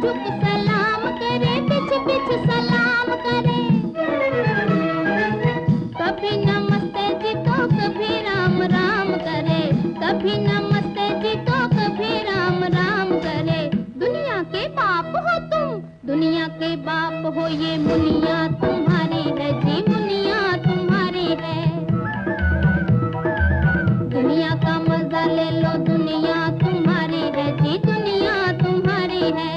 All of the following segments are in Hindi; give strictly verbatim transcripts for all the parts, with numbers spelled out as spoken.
झुक सलाम करे, बिछ बिछ सलाम करे। कभी नमस्ते जी तो कभी राम राम करे, कभी नमस्ते जी तो कभी राम राम करे। दुनिया के बाप हो तुम, दुनिया के बाप हो, ये मुनिया तुम्हारी है जी, मुनिया तुम्हारी है। दुनिया का मजा ले लो, दुनिया तुम्हारी है जी, दुनिया तुम्हारी है।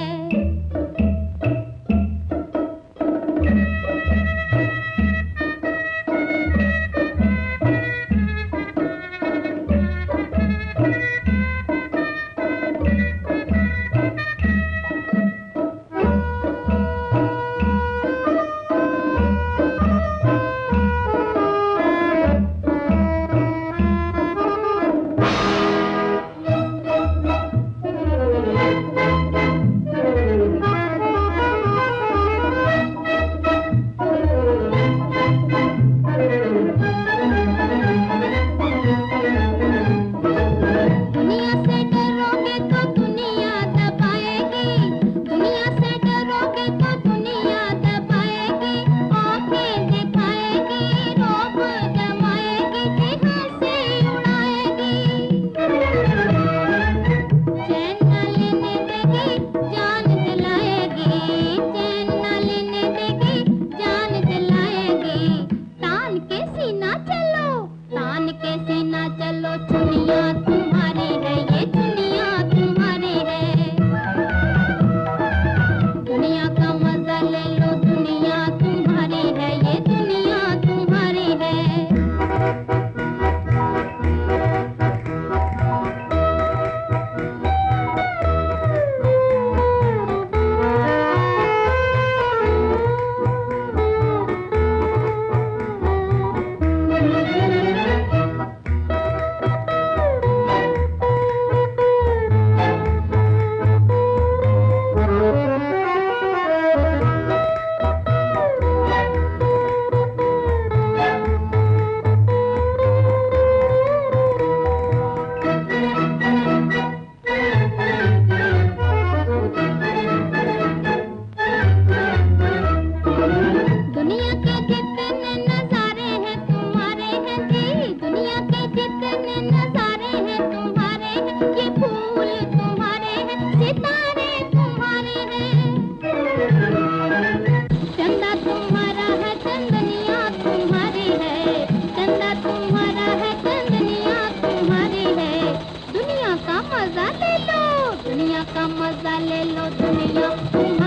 मजा ले लो, दुनिया का मजा ले लो, दुनिया।